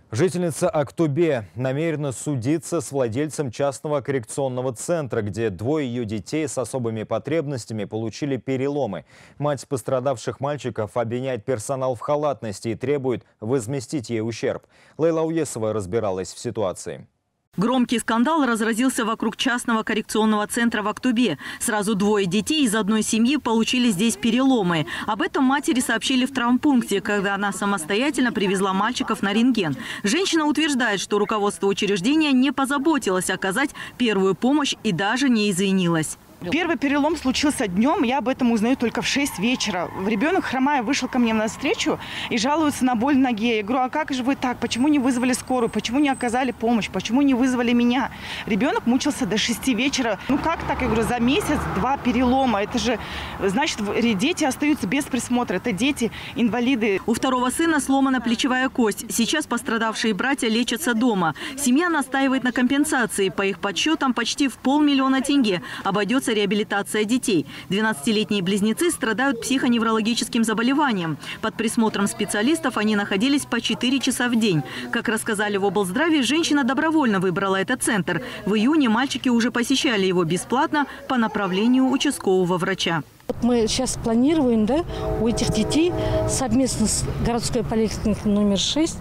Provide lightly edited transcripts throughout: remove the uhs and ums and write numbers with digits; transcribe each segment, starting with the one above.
Жительница Актубе намерена судиться с владельцем частного коррекционного центра, где двое ее детей с особыми потребностями получили переломы. Мать пострадавших мальчиков обвиняет персонал в халатности и требует возместить ей ущерб. Лейла Уесова разбиралась в ситуации. Громкий скандал разразился вокруг частного коррекционного центра в Актубе. Сразу двое детей из одной семьи получили здесь переломы. Об этом матери сообщили в травмпункте, когда она самостоятельно привезла мальчиков на рентген. Женщина утверждает, что руководство учреждения не позаботилось оказать первую помощь и даже не извинилась. Первый перелом случился днем, я об этом узнаю только в 6 вечера. Ребенок, хромая, вышел ко мне навстречу и жалуется на боль в ноге. Я говорю, а как же вы так? Почему не вызвали скорую? Почему не оказали помощь? Почему не вызвали меня? Ребенок мучился до 6 вечера. Ну как так? Я говорю, за месяц 2 перелома. Это же, значит, дети остаются без присмотра. Это дети, инвалиды. У второго сына сломана плечевая кость. Сейчас пострадавшие братья лечатся дома. Семья настаивает на компенсации. По их подсчетам, почти в 500 000 тенге обойдется реабилитация детей. 12-летние близнецы страдают психоневрологическим заболеванием. Под присмотром специалистов они находились по 4 часа в день. Как рассказали в облздраве, женщина добровольно выбрала этот центр. В июне мальчики уже посещали его бесплатно по направлению участкового врача. Мы сейчас планируем, да, у этих детей совместно с городской поликлиникой номер 6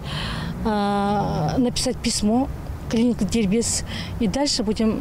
написать письмо клинике Дербес. И дальше будем...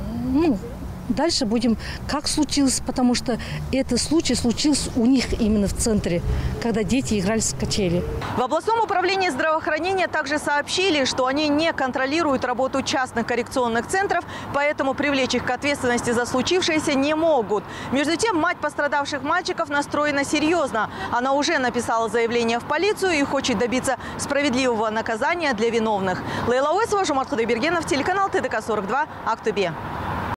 Дальше будем, как случилось, потому что этот случай случился у них именно в центре, когда дети играли с качели. В областном управлении здравоохранения также сообщили, что они не контролируют работу частных коррекционных центров, поэтому привлечь их к ответственности за случившееся не могут. Между тем, мать пострадавших мальчиков настроена серьезно. Она уже написала заявление в полицию и хочет добиться справедливого наказания для виновных. Лейла Уесова, Жомарт Худайбергенов, телеканал ТДК-42, Актубе.